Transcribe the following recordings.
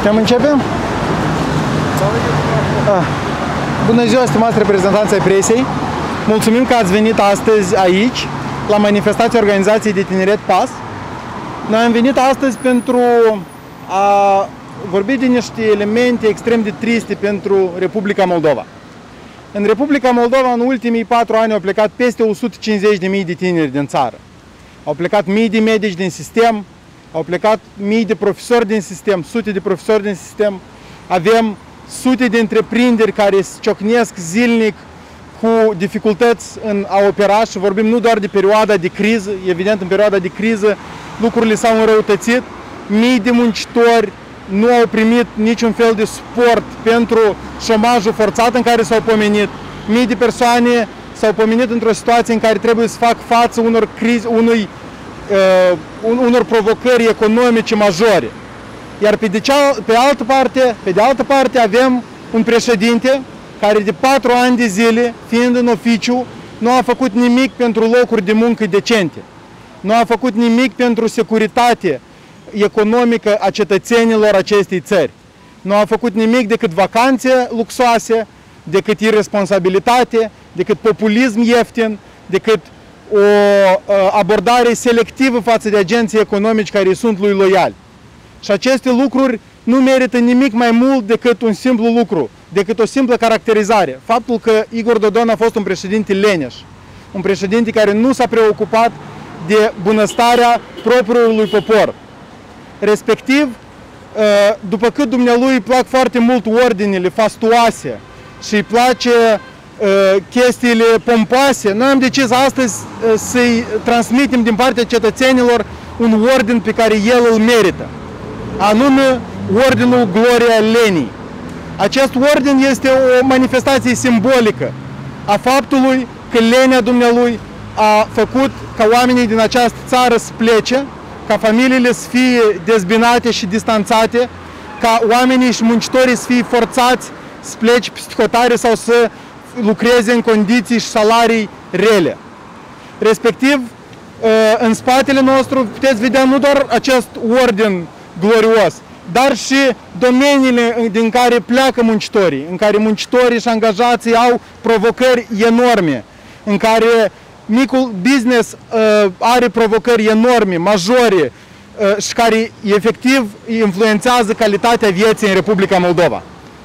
Putem începe? Bună ziua, stimați reprezentanți ai presei! Mulțumim că ați venit astăzi aici, la manifestația organizației de tineret PAS. Noi am venit astăzi pentru a vorbi de niște elemente extrem de triste pentru Republica Moldova. În Republica Moldova, în ultimii 4 ani, au plecat peste 150.000 de tineri din țară. Au plecat mii de medici din sistem, au plecat mii de profesori din sistem, sute de profesori din sistem. Avem sute de întreprinderi care se ciocnesc zilnic cu dificultăți în a opera și vorbim nu doar de perioada de criză, evident în perioada de criză lucrurile s-au înrăutățit, mii de muncitori nu au primit niciun fel de suport pentru șomajul forțat în care s-au pomenit, mii de persoane s-au pomenit într-o situație în care trebuie să fac față unor crize, unor provocări economice majore. Iar pe de altă parte avem un președinte care de 4 ani de zile, fiind în oficiu, nu a făcut nimic pentru locuri de muncă decente. Nu a făcut nimic pentru securitate economică a cetățenilor acestei țări. Nu a făcut nimic decât vacanțe luxoase, decât irresponsabilitate, decât populism ieftin, decât o abordare selectivă față de agenții economici care sunt lui loiali. Și aceste lucruri nu merită nimic mai mult decât un simplu lucru, decât o simplă caracterizare. Faptul că Igor Dodon a fost un președinte leneș, un președinte care nu s-a preocupat de bunăstarea propriului popor. Respectiv, după cât dumnealui îi plac foarte mult ordinele fastuoase și îi place chestiile pompoase, noi am decis astăzi să-i transmitem din partea cetățenilor un ordin pe care el îl merită, anume Ordinul Gloria Lenii. Acest ordin este o manifestație simbolică a faptului că lenia dumnealui a făcut ca oamenii din această țară să plece, ca familiile să fie dezbinate și distanțate, ca oamenii și muncitorii să fie forțați să plece peste hotare sau să lucreze în condiții și salarii rele. Respectiv, în spatele nostru puteți vedea nu doar acest ordin glorios, dar și domeniile din care pleacă muncitorii, în care muncitorii și angajații au provocări enorme, în care micul business are provocări enorme, majore și care efectiv influențează calitatea vieții în Republica Moldova.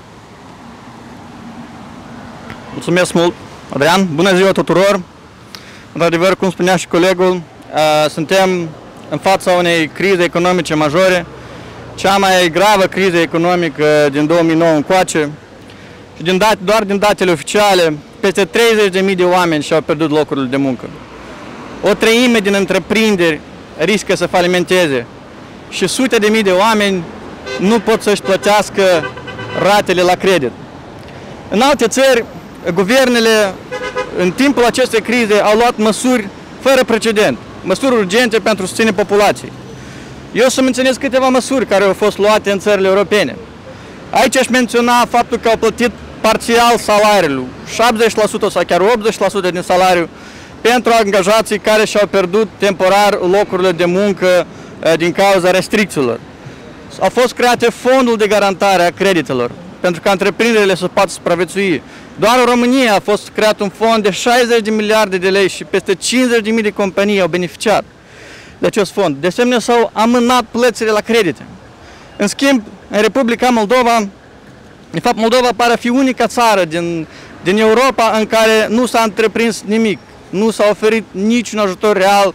Mulțumesc mult, Adrian! Bună ziua tuturor! Într-adevăr, cum spunea și colegul, suntem în fața unei crize economice majore, cea mai gravă criză economică din 2009 încoace. Și doar din datele oficiale, peste 30.000 de oameni și-au pierdut locurile de muncă. O treime din întreprinderi riscă să falimenteze și sute de mii de oameni nu pot să-și plătească ratele la credit. În alte țări, guvernele, în timpul acestei crize, au luat măsuri fără precedent, măsuri urgente pentru susținerea populației. Eu să menționez câteva măsuri care au fost luate în țările europene. Aici aș menționa faptul că au plătit parțial salariul, 70% sau chiar 80% din salariu, pentru angajații care și-au pierdut temporar locurile de muncă din cauza restricțiilor. Au fost create fondul de garantare a creditelor, pentru ca întreprinderile să poată supraviețui. Doar în România a fost creat un fond de 60 de miliarde de lei și peste 50.000 de companii au beneficiat de acest fond. De asemenea, s-au amânat plățile la credite. În schimb, în Republica Moldova, de fapt, Moldova pare a fi unica țară din Europa în care nu s-a întreprins nimic. Nu s-a oferit niciun ajutor real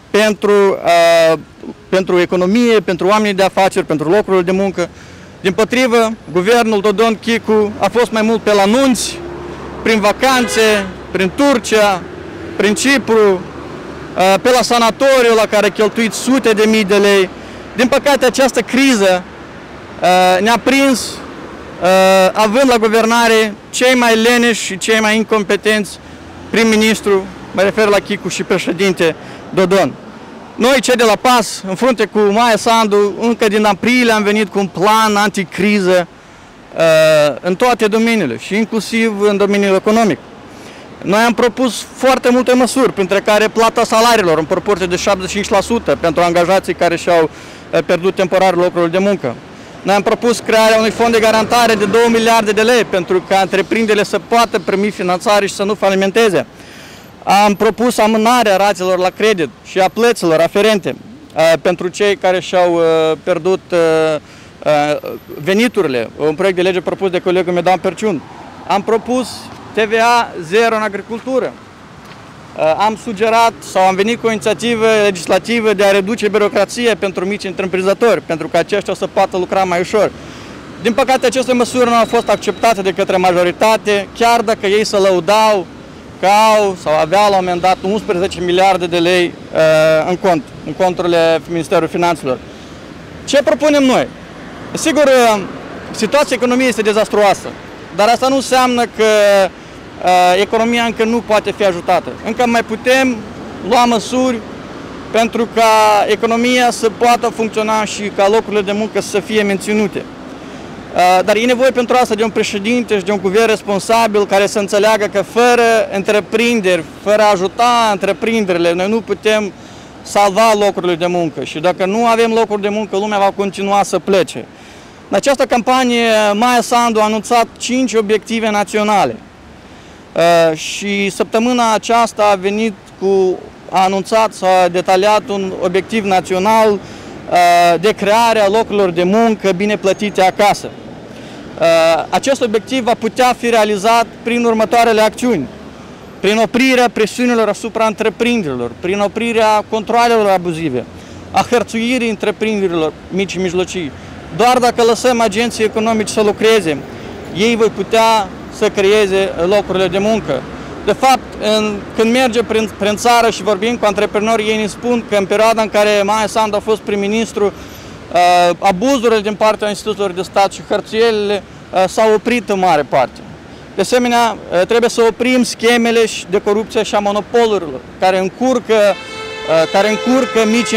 pentru economie, pentru oamenii de afaceri, pentru locurile de muncă. Dimpotrivă, guvernul Dodon Chicu a fost mai mult pe la nunți, prin vacanțe, prin Turcia, prin Cipru, pe la sanatoriu la care a cheltuit sute de mii de lei. Din păcate, această criză ne-a prins având la guvernare cei mai leneși și cei mai incompetenți prim-ministru, mă refer la Chicu și președinte Dodon. Noi, cei de la PAS, în frunte cu Maia Sandu, încă din aprilie am venit cu un plan anticriză în toate domeniile și inclusiv în domeniul economic. Noi am propus foarte multe măsuri, printre care plata salariilor în proporție de 75% pentru angajații care și-au pierdut temporar locurile de muncă. Noi am propus crearea unui fond de garantare de 2 miliarde de lei pentru ca întreprinderile să poată primi finanțare și să nu falimenteze. Am propus amânarea ratelor la credit și a plăților aferente pentru cei care și-au pierdut veniturile, un proiect de lege propus de colegul meu, Dan Perciun. Am propus TVA zero în agricultură. Am sugerat sau am venit cu o inițiativă legislativă de a reduce birocrația pentru mici întreprinzători, pentru că aceștia o să poată lucra mai ușor. Din păcate, aceste măsuri nu au fost acceptate de către majoritate, chiar dacă ei se lăudau că au sau aveau la un moment dat 11 miliarde de lei în conturile Ministerului Finanțelor. Ce propunem noi? Sigur, situația economiei este dezastruoasă, dar asta nu înseamnă că economia încă nu poate fi ajutată. Încă mai putem lua măsuri pentru ca economia să poată funcționa și ca locurile de muncă să fie menținute. Dar e nevoie pentru asta de un președinte și de un guvern responsabil care să înțeleagă că fără întreprinderi, fără a ajuta întreprinderile, noi nu putem salva locurile de muncă. Și dacă nu avem locuri de muncă, lumea va continua să plece. În această campanie, Maia Sandu a anunțat 5 obiective naționale. Și săptămâna aceasta a anunțat sau a detaliat un obiectiv național de creare a locurilor de muncă bine plătite acasă. Acest obiectiv va putea fi realizat prin următoarele acțiuni: prin oprirea presiunilor asupra întreprinderilor, prin oprirea controalelor abuzive, a hărțuirii întreprinderilor mici și mijlocii. Doar dacă lăsăm agenții economici să lucreze, ei vor putea să creeze locurile de muncă. De fapt, când mergem prin țară și vorbim cu antreprenori, ei ne spun că în perioada în care Maia Sandu a fost prim-ministru, abuzurile din partea instituțiilor de stat și hărțuielile s-au oprit în mare parte. De asemenea, trebuie să oprim schemele de corupție și a monopolurilor care încurcă mici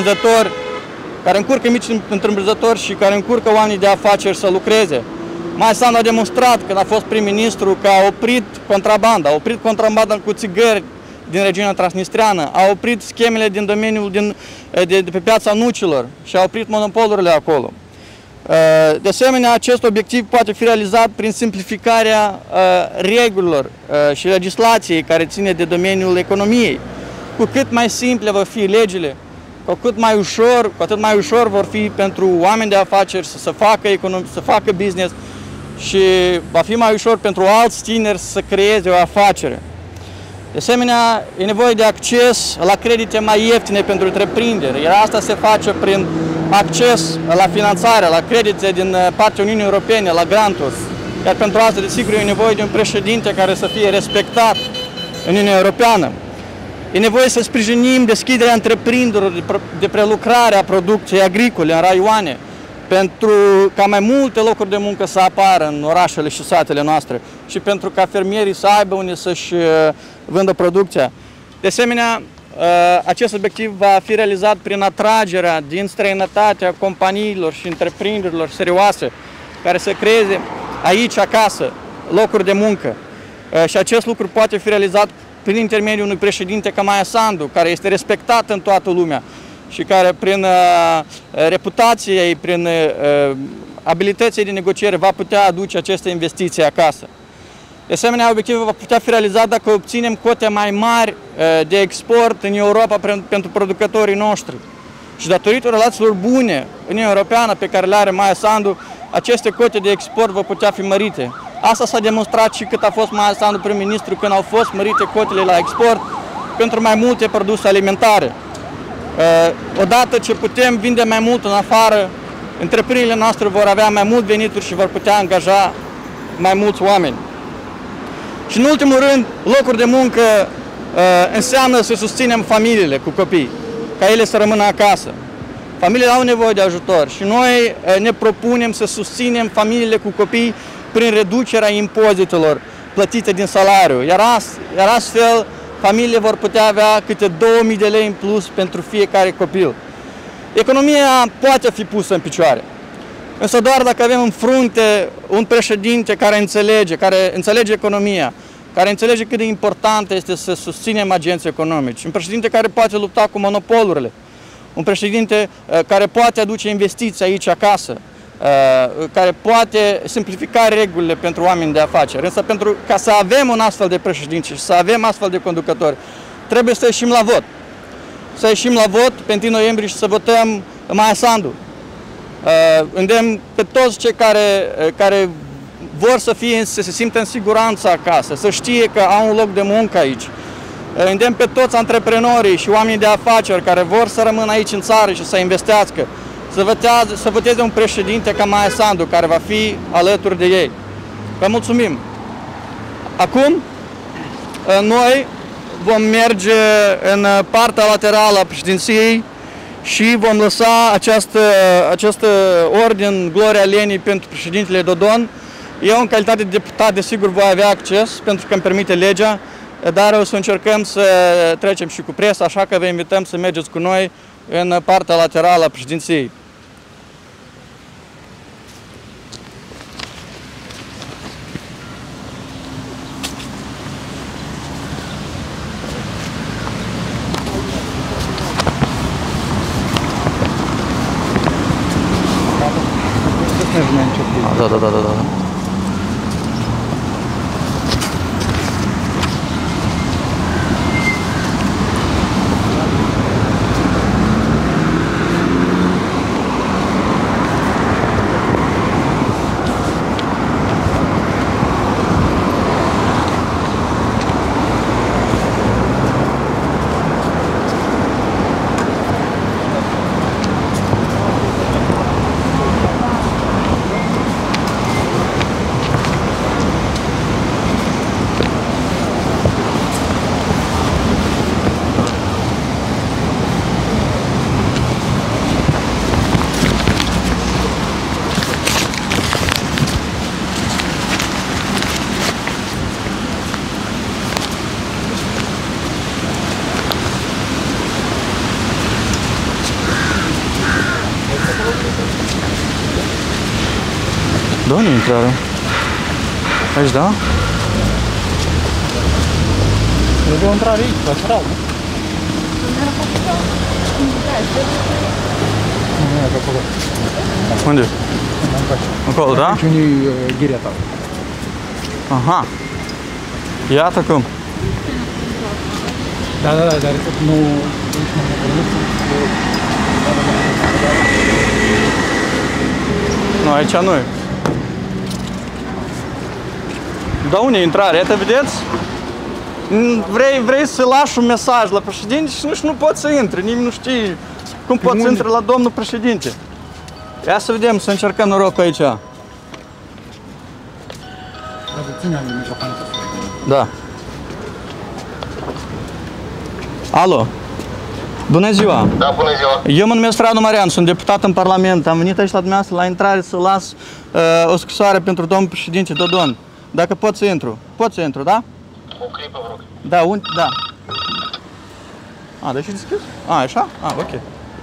întreprinzători și care încurcă oamenii de afaceri să lucreze. Maia Sandu a demonstrat când a fost prim-ministru că a oprit contrabanda cu țigări din regiunea transnistreană, a oprit schemele din domeniul de pe piața nucilor și a oprit monopolurile acolo. De asemenea, acest obiectiv poate fi realizat prin simplificarea regulilor și legislației care ține de domeniul economiei. Cu cât mai simple vor fi legile, cu atât mai ușor vor fi pentru oameni de afaceri să facă business și va fi mai ușor pentru alți tineri să creeze o afacere. De asemenea, e nevoie de acces la credite mai ieftine pentru întreprinderi, iar asta se face prin acces la finanțare, la credite din partea Uniunii Europene, la granturi. Iar pentru asta, desigur, e nevoie de un președinte care să fie respectat în Uniunea Europeană. E nevoie să sprijinim deschiderea întreprinderilor de prelucrare a producției agricole în raioane, pentru ca mai multe locuri de muncă să apară în orașele și satele noastre și pentru ca fermierii să aibă unde să-și vândă producția. De asemenea, acest obiectiv va fi realizat prin atragerea din străinătate a companiilor și întreprinderilor serioase care să creeze aici, acasă, locuri de muncă. Și acest lucru poate fi realizat prin intermediul unui președinte ca Maia Sandu, care este respectat în toată lumea și care prin reputație ei, prin abilității de negociere va putea aduce aceste investiții acasă. De asemenea, obiectivul va putea fi realizat dacă obținem cote mai mari de export în Europa pentru producătorii noștri. Și datorită relațiilor bune în Uniunea Europeană pe care le are Maia Sandu, aceste cote de export vor putea fi mărite. Asta s-a demonstrat și cât a fost Maia Sandu prim-ministru, când au fost mărite cotele la export pentru mai multe produse alimentare. Odată ce putem vinde mai mult în afară, întreprinderile noastre vor avea mai mult venituri și vor putea angaja mai mulți oameni. Și în ultimul rând, locuri de muncă înseamnă să susținem familiile cu copii, ca ele să rămână acasă. Familiile au nevoie de ajutor și noi ne propunem să susținem familiile cu copii prin reducerea impozitelor plătite din salariu, iar astfel familiile vor putea avea câte 2000 de lei în plus pentru fiecare copil. Economia poate fi pusă în picioare, însă doar dacă avem în frunte un președinte care înțelege economia, care înțelege cât de importantă este să susținem agenții economici, un președinte care poate lupta cu monopolurile, un președinte care poate aduce investiții aici acasă, care poate simplifica regulile pentru oameni de afaceri. Însă ca să avem un astfel de președinte și să avem astfel de conducători, trebuie să ieșim la vot. Să ieșim la vot pe 1 noiembrie și să votăm Maia Sandu. Îndemn pe toți cei care vor să se simtă în siguranță acasă, să știe că au un loc de muncă aici. Îndemn pe toți antreprenorii și oamenii de afaceri care vor să rămână aici în țară și să investească, să voteze un președinte ca Maia Sandu, care va fi alături de ei. Vă mulțumim! Acum, noi vom merge în partea laterală a președinției și vom lăsa această ordin Gloria Lenii pentru președintele Dodon. Eu, în calitate de deputat, desigur, voi avea acces, pentru că îmi permite legea, dar o să încercăm să trecem și cu presa, așa că vă invităm să mergeți cu noi în partea laterală a președinției. Da. Da, unde e intrarea? Aici, da? Trebuie o intrare aici, lateral, nu? Nu, e acolo. Unde? Acolo, da? Aici unde e ghirea ta. Aha. Iată cum. Da, dar nu... Nu, aici nu e. Da, unde e intrarea? Iată, vedeți? Vrei să lași un mesaj la președinte și nu poți să intri. Nimeni nu știe cum poți să intri la domnul președinte. Ia să vedem, să încercăm norocul aici. Da. Alo. Bună ziua! Da, bună ziua! Eu mă numesc Radu Marian, sunt deputat în Parlament. Am venit aici la dumneavoastră la intrare să las o scrisoare pentru domnul președinte Dodon. Dacă pot să intru. Pot să intru, da? O clipă, vă rog. Da, unde? Da. A, deci e deschis? A, așa? A, ok.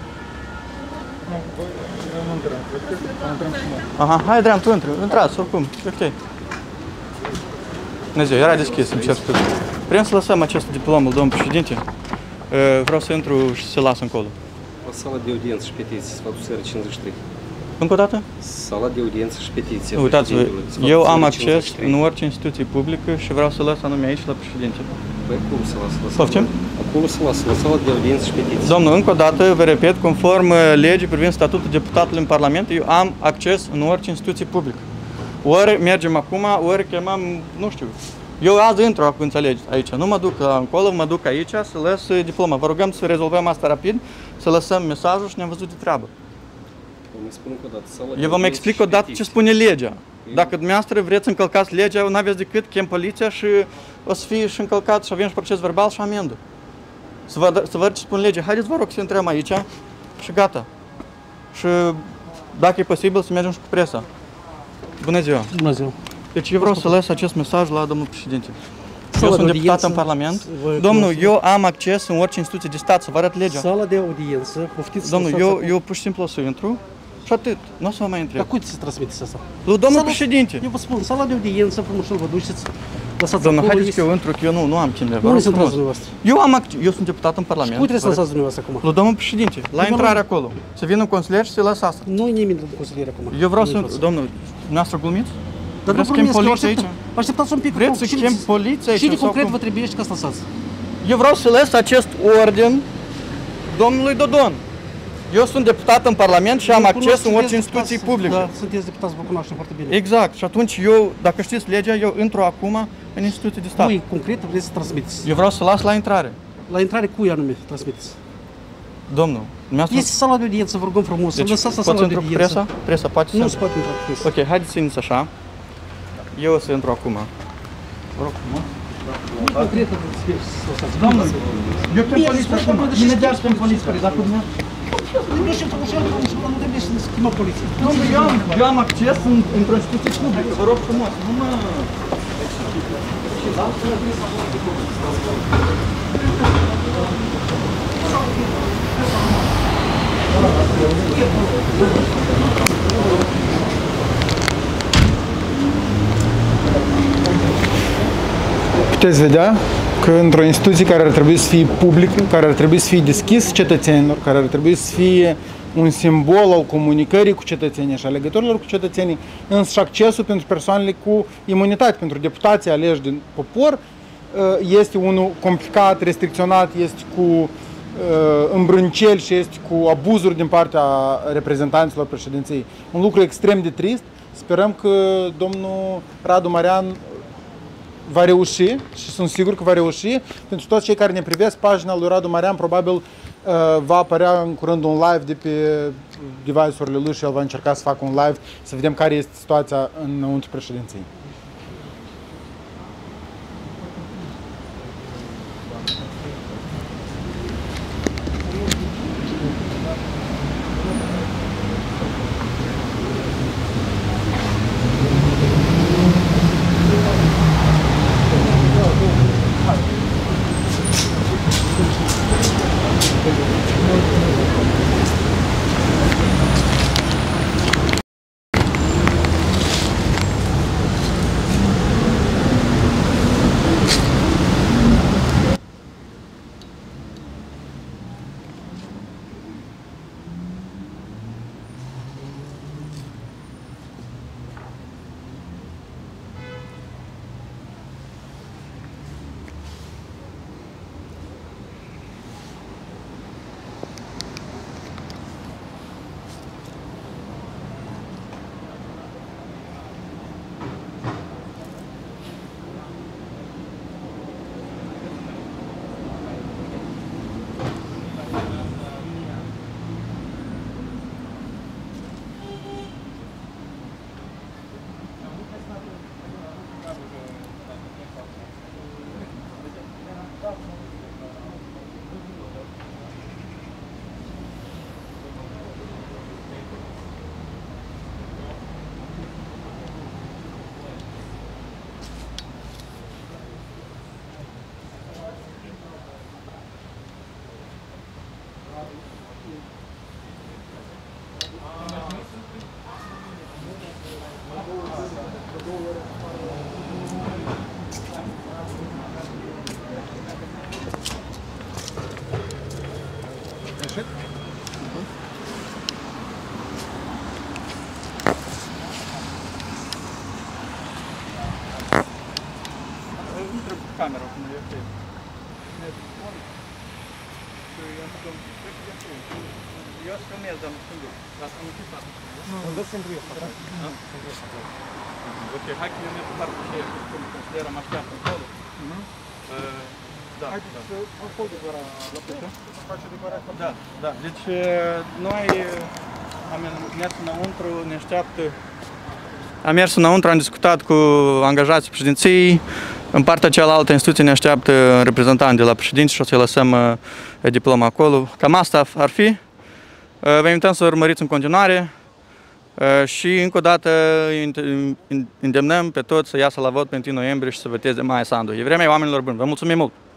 Aha, hai, Adrian, tu intri. Intrați, oricum. Ok. Bună ziua, era deschis, îmi cer scuze. Vrem să lăsăm acest diplomul, domnul președinte. Vreau să intru și să las încolo. La sala de audiență și petiții, sfatul seară 53. Încă o dată? Sala de audiență și petiții. Uitați-vă, eu am acces în orice instituție publică și vreau să lăs anume aici la președinte. Păi cum să lasă? Poftim? Acolo să lasă, la sala de audiență și petiții. Domnul, încă o dată, vă repet, conform legii privind statutul deputatului în Parlament, eu am acces în orice instituție publică. Ori mergem acum, ori chemăm, nu știu. Eu azi intru, acum înțelegeți, aici. Nu mă duc acolo, mă duc aici să lăs diploma. Vă rugăm să rezolvăm asta rapid, să lăsăm mesajul și ne-am văzut de treabă. Eu vă explic o dată ce spune legea. Dacă dumneavoastră vreți să încălcați legea, nu aveți decât chem poliția și o să fie și încălcat și avem și proces verbal și amendă. Să văd ce spune legea. Haideți, vă rog, să intrăm aici și gata. Și dacă e posibil să mergem și cu presa. Bună ziua! Bună ziua! Deci eu vreau să las acest mesaj la domnul președinte. Eu sunt deputat în Parlament. Domnul, eu am acces în orice instituție de stat, să vă arăt legea. Sala de audiență, poftiți. Domnul, eu pur și simplu o să intru și atât. Nu o să vă mai întreb. Dar cum se transmiteți asta? Lui domnul președinte. Eu vă spun, sala de audiență, frumos să vă duceți. Lăsați Domnul, acolo, haideți că eu intru, că eu nu am timp. Nu ne sunteți dumneavoastră. Eu sunt deputat în Parlament. Cui trebuie să lăsați dumneavoastră acum? Lui domnul președinte, la intrare acolo. Să vină un consilier și să lasă asta. Nu-i nimeni de consiliere acum. Eu vreau să... Domnul, dumneavoastră glumiți? Dar nu Vreți să chem glumesc, poliția aici? Așteptați un pic. Vreți să chem poliția aici? Cine sau concret cum? vă trebuie ca să lăsați? Eu vreau să las acest ordin domnului Dodon. Eu sunt deputat în Parlament și am acces în orice instituții publice. Da, sunteți deputați, vă cunoaștem foarte bine. Exact. Și atunci eu, dacă știți legea, eu intru acum în instituții de stat. Cui concret vreți să transmiteți? Eu vreau să las la intrare. La intrare cui anume transmiteți? Domnul, Este sala de audiență, vă rugăm frumos, să lăsați la sala de intru cu audiență. presa? Presa poate Nu să... se poate intra cu presa. Ok, haideți să iniți așa. Eu o să intru acum. Vă rog frumos. Concret vreți să lăsați. Domnul, eu chem poliția acum. Imediat chem poliția. Dacă dumneavoastră... Nu știu, nu trebuie să schimbăm poliția. Domnul, eu am acces într-o instituție publică. Vă rog frumos. Nu mă... Puteți vedea că într-o instituție care ar trebui să fie publică, care ar trebui să fie deschis cetățenilor, care ar trebui să fie un simbol al comunicării cu cetățenii și a legăturilor cu cetățenii, însă și accesul pentru persoanele cu imunitate, pentru deputații aleși din popor, este unul complicat, restricționat, este cu îmbrânceli și este cu abuzuri din partea reprezentanților președinției. Un lucru extrem de trist. Sperăm că domnul Radu Marian va reuși și sunt sigur că va reuși. Pentru toți cei care ne privesc, pagina lui Radu Marian probabil va apărea în curând un live de pe device-urile lui și el va încerca să facă un live să vedem care este situația înăuntru președinției. Камера cum e ok. Eu să filmez, dar nu știu. Asta nu știu asta. Nu, dă simplu eu. Ok, hai că eu merg pe partea aceea, cum considerăm așteaptă acolo. Da, da. Da, deci noi am mers înăuntru, ne așteaptă. Am mers înăuntru, am discutat cu angajații președinției. În partea cealaltă instituție ne așteaptă reprezentanți de la președinți și o să-i lăsăm diploma acolo. Cam asta ar fi. Vă invităm să urmăriți în continuare și încă o dată îndemnăm pe toți să iasă la vot pe 1 noiembrie și să voteze Maia Sandu. E vremea oamenilor buni. Vă mulțumim mult!